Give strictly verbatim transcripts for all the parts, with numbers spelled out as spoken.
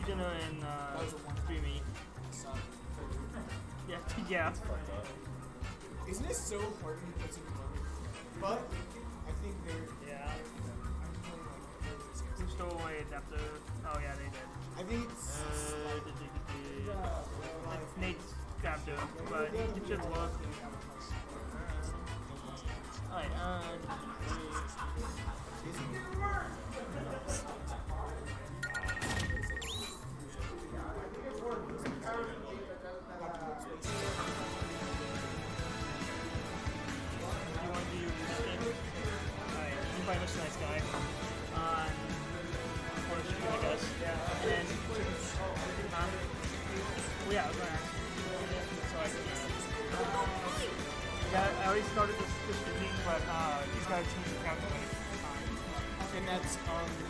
TVDinner and uh, Dreamy. Yeah, yeah. Isn't it so hard when you put some money? But I think they're yeah. Who stole away adapter? Oh yeah, they did. I think it's uh, like, did, did, did, did. Nate's grabbed him, but it should look. Alright, uh. This nice guy on Forest Street, I guess. Yeah. And then, huh? Well, yeah, I was gonna ask you. So I can, uh, yeah, I already started this, this routine, but uh, he's got to change the calculator. And that's on the.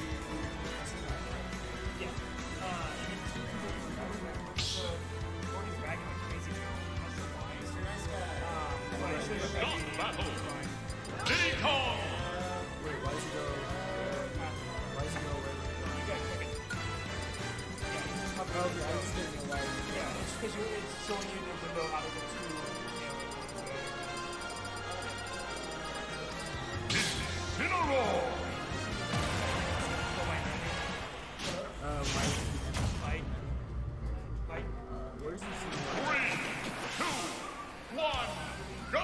Yeah. Uh, or he's dragging like crazy now. That's the point. Um, but I should have battle. Diddy Kong! Wait, why does he go? Why does he go away? You gotta click it. Yeah, it's just not Oh, okay, I just didn't know why. yeah, it's because it's showing you the window out of the two. Incineroar! Uh, why? Fight. Fight. Where's the Three, two, one, go!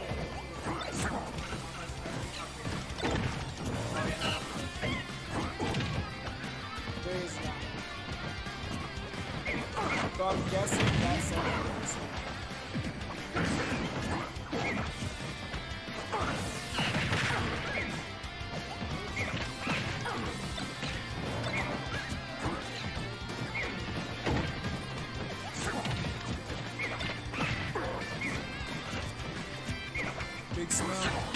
There is not. So I'm guessing that's it. Big smell.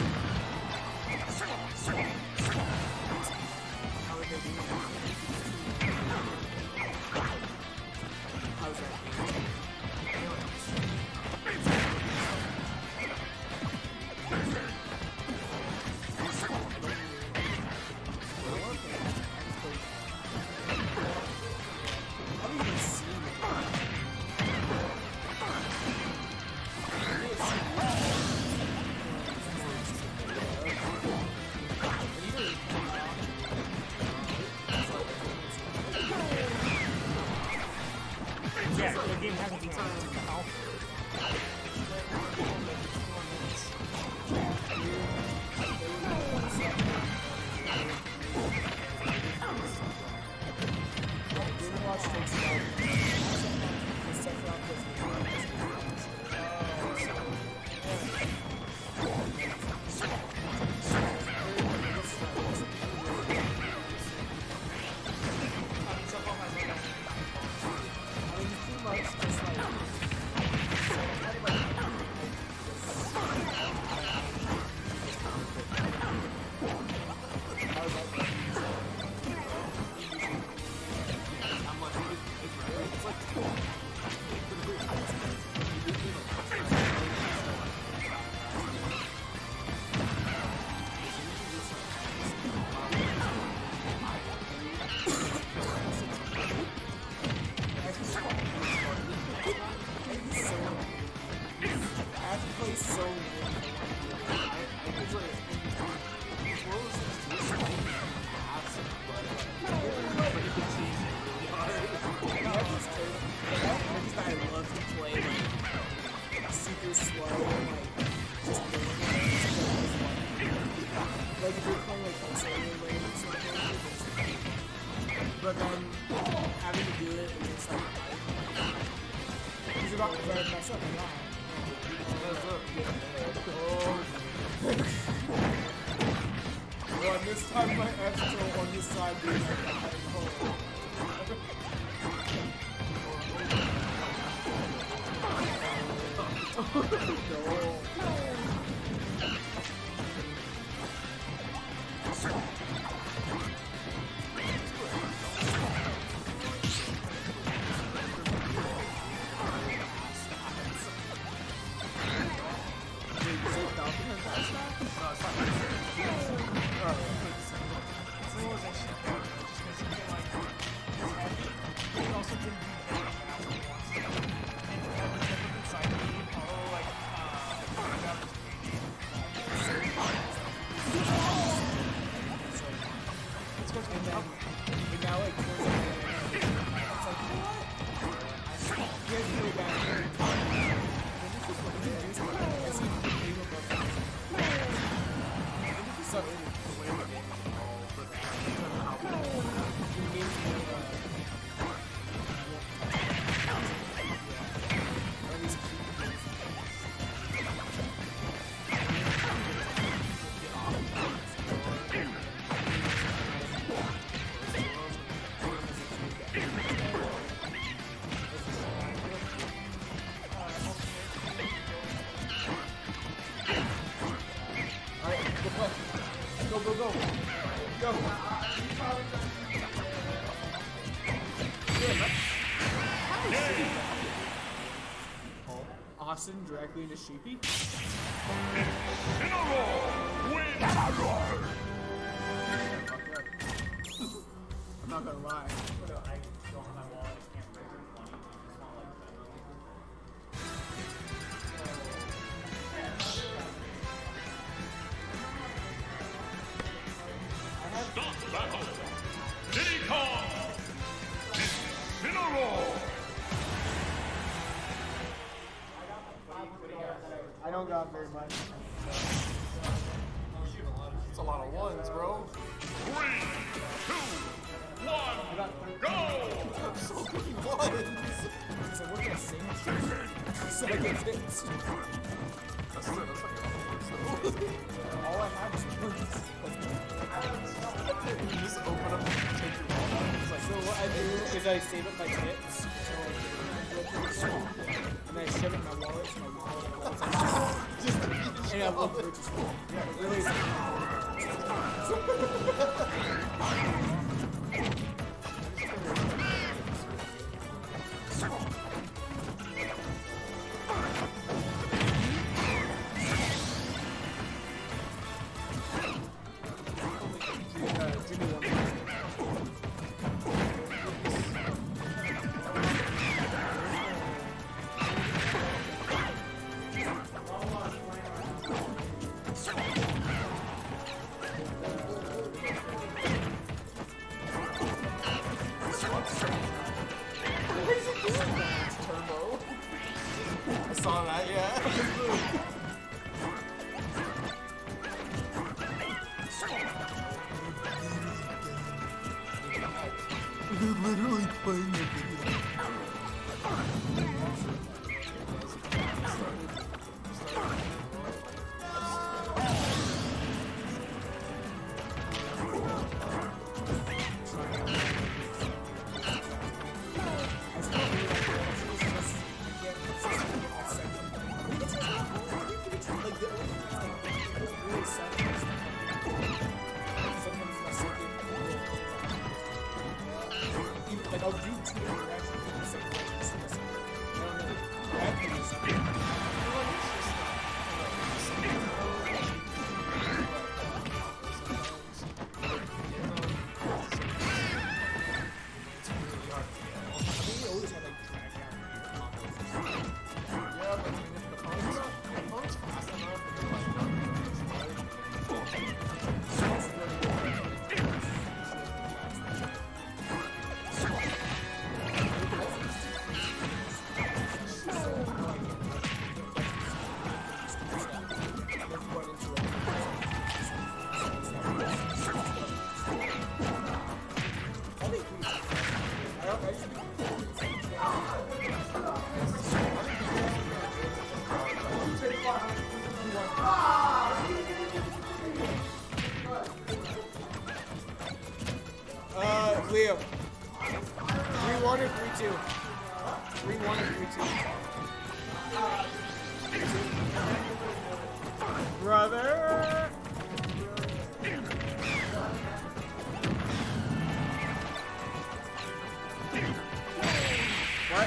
How are they doing that? How's that? Yeah, the game hasn't been turned into alpha. Watch takes but then having to do it and it's like he's about to mess up now. Oh. Well, this time my F-Troll on this side being like that. Oh. Austin directly into Sheepy. Incineroar wins. I'm not gonna lie. Stop battle. Diddy Kong. Incineroar. I don't got very much. It's a lot of ones, bro. Three, two, one, go! I'm so many ones. So what can I say? Second hits. That's it. That's like All I have is ones. you just open up and take your ball out. It's like, So what I do is I save up my hits. So like, and then I shove it in my wallet. So my wallet, my wallet's like, just and I love purchase it. Yeah, it really is. I saw that, yeah. You're literally playing the video. Like I'll do two interactions in the same way. I don't know. That can just Uh, Leo. three one or three two? three one or three two? Brother! What?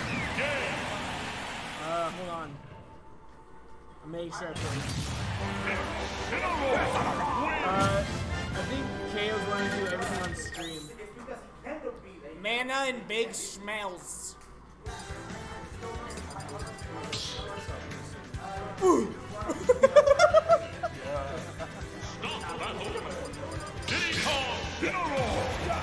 Uh, hold on. I'm making sure I put it. Uh, I think K O's going to do everything on stream. Mana and big smells. Ooh. Diddy Kong. Incineroar.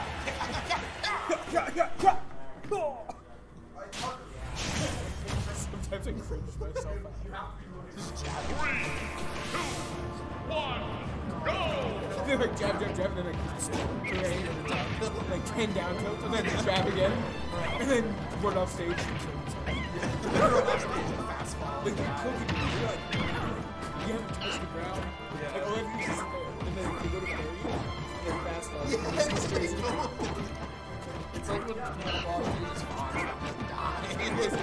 Sometimes I cringe myself out. Three, two, one, go! Then like jab, jab, jab, and then like three at the top. Like ten down tilts, and then jab again, and then run off stage. Run off stage and fast fall. Like you're cooking, you're like, you haven't touched the ground. Yeah. Like all you have to do is just sit there, and then you go to parry, and then fast fall. Yeah, It's just crazy. it's like when Cannonball just falls and die.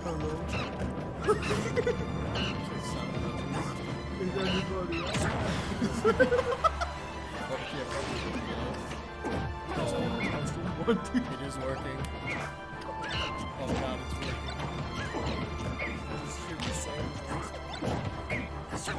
It is working. Oh god, it's working. This should be safe.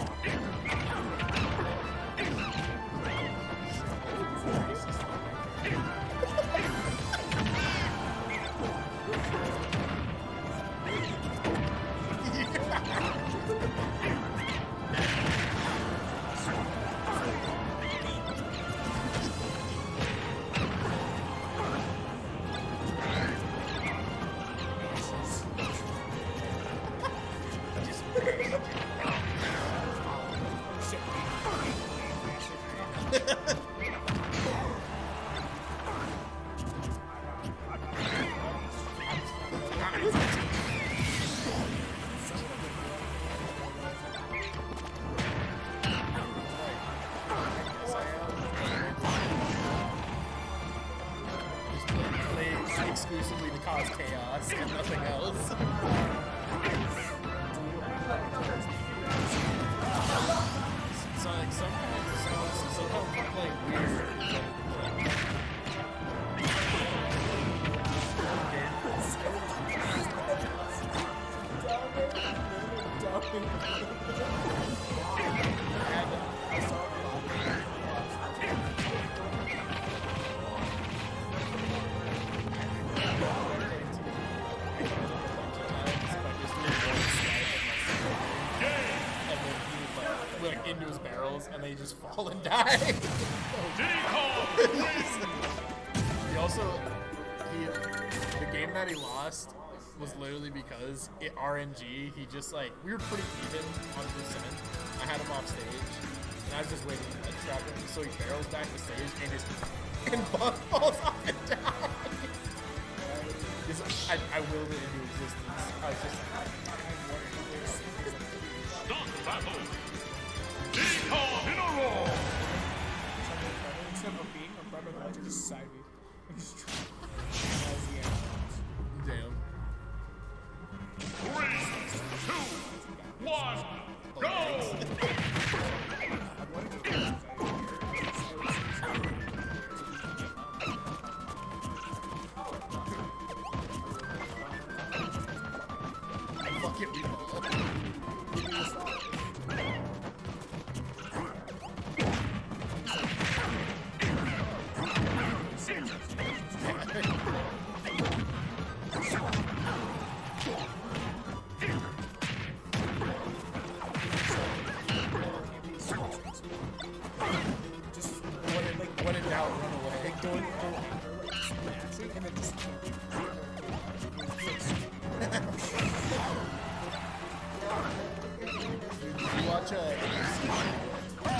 Exclusively to cause chaos and nothing else. So like sometimes, so, sometimes we play weird. Into his barrels and they just fall and die. He also, he, the game that he lost was literally because it R N G. He just like, we were pretty even on percent. I had him off stage and I was just waiting to trap him. So he barrels back to stage and his and Buck falls off and dies. I, I willed it into existence. I was just Stop battle. Incineroar. Instead of being a brother, I just side me. damn. Three, two, one, go! Fuck it, we fall. Just When in, like, when in doubt, run away. like don't don't actually and then just You watch a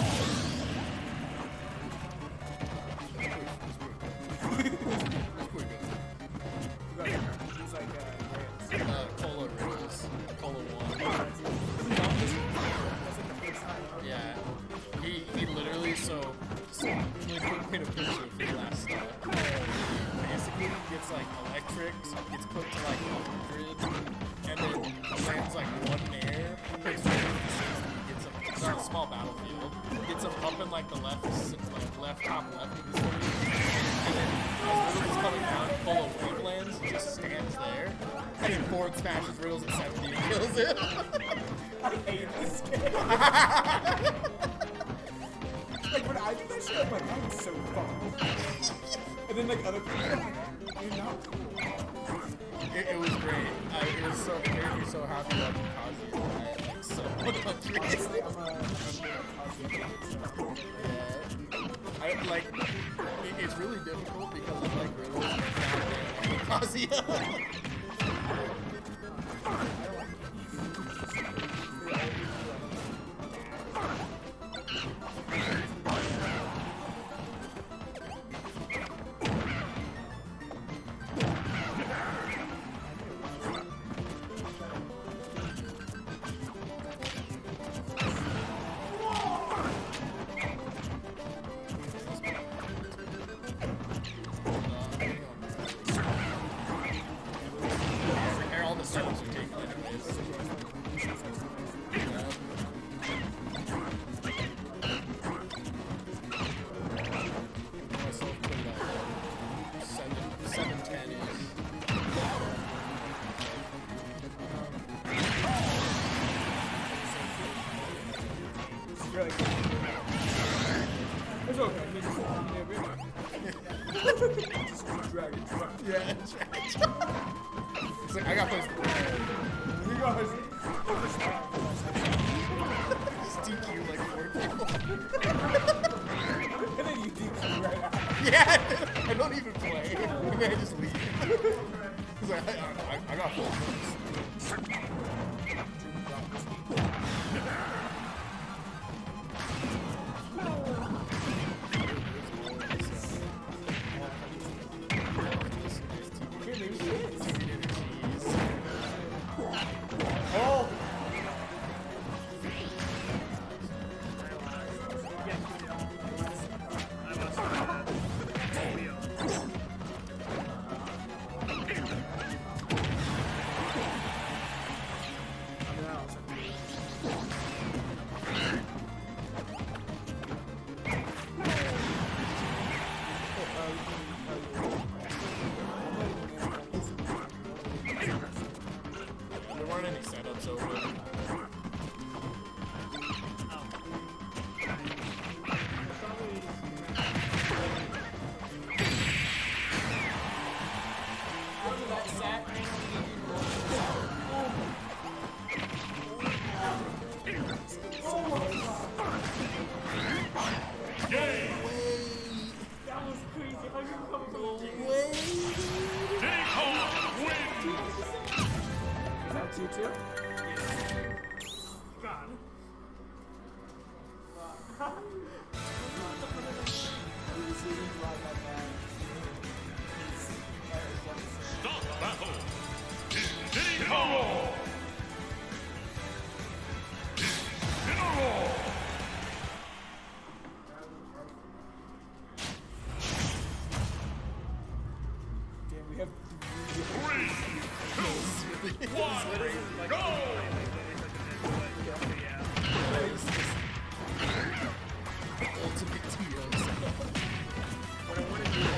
he's like uh uh, Cola Riddles, Cola One. Yeah, he he literally so so really quick paint a picture for the last step. Basically, gets like electric, gets put to like one hundred, and then lands like one air, hits sixty, gets him. It's not a small battlefield. Gets him up in like the left, like left top left of the stage, and then as Riddles is coming down, full of wave lands, he just stands there, and then forward smashes Riddles at seventy and kills him. I hate this game. Like when I do that shit, I'm like, I'm so fun. And then like other people are like, you're not cool. It, it was great. I, it was so, it made me so happy that Kazi I like so much. Honestly, I'm a, I'm a positive. Yeah. I like, it, it's really difficult because I like Riddles and Kazuya. really good. It's okay. It's just a just dragon. Yeah, that's right. It's like, I got this. You guys. Just D Q like four people. And then you D Q right out. Yeah, I don't even play. And then I just leave. Cause I, I, I, I got four points. Oh! There weren't any setups over. That was crazy. How you come from a game? Diddy Kong wins. Is that two two? God. Stop battle. Diddy Kong. Incineroar. Damn, we have Three, two, one, go. Ultimate T O setup. What I want to do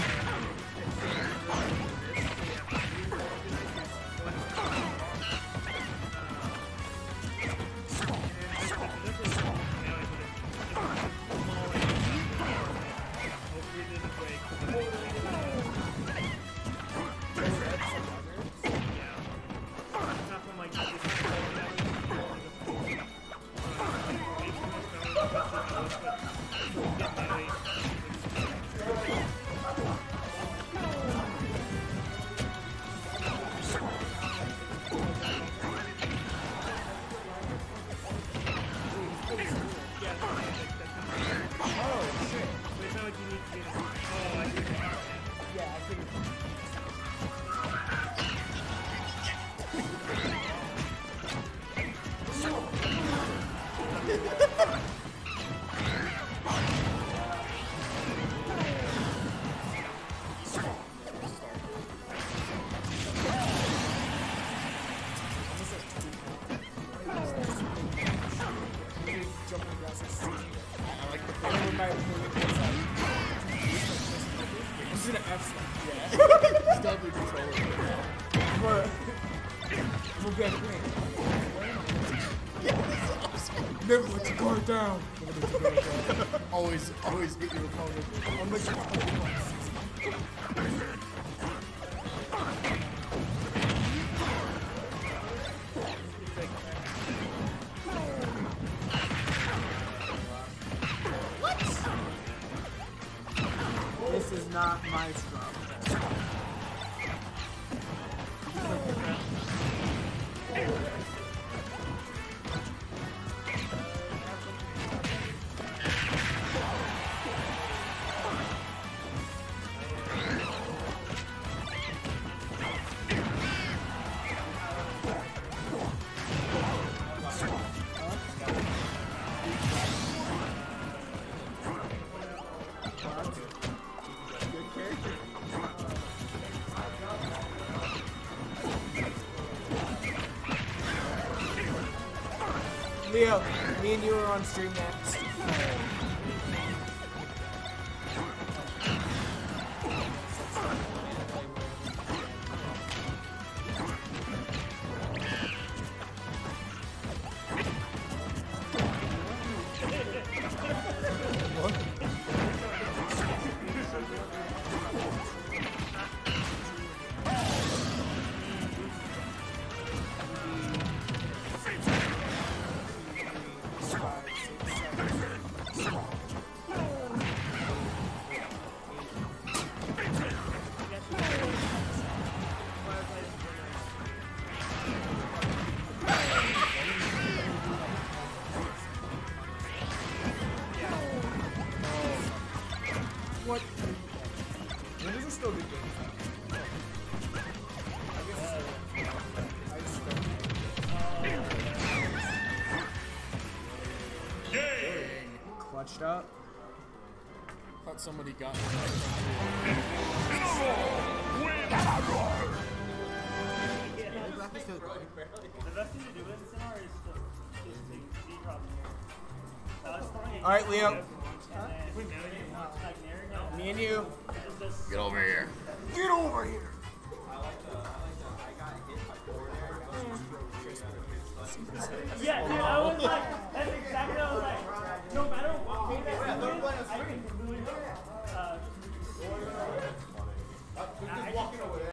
Never let your guard down. Never let your guard down. Always, always hit your opponent. Unless you This is not my scrub. Leo, me and you are on stream next. thought somebody got me. Incineroar wins. The best thing to do with Incineroar is to just to Z-drop. All right, Leo. Huh? Me and you. Get over here. Get over here. Yeah,